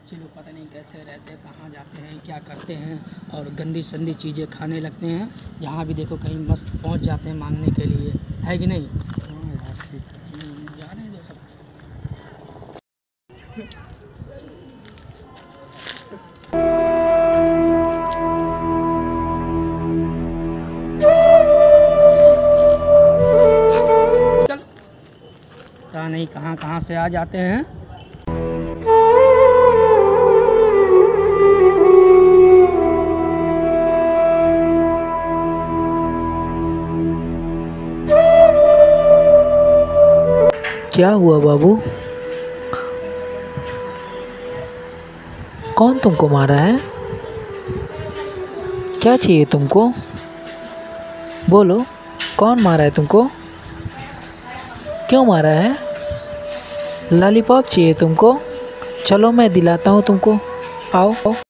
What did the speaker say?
बच्चे लोग पता नहीं कैसे रहते हैं, कहाँ जाते हैं, क्या करते हैं और गंदी संदी चीज़ें खाने लगते हैं। जहाँ भी देखो कहीं मस्त पहुँच जाते हैं मांगने के लिए, है कि नहीं? जाने दो सब। पता नहीं कहाँ कहाँ से आ जाते हैं। क्या हुआ बाबू? कौन तुमको मारा है? क्या चाहिए तुमको? बोलो, कौन मारा है तुमको? क्यों मारा है? लॉलीपॉप चाहिए तुमको? चलो मैं दिलाता हूँ तुमको, आओ।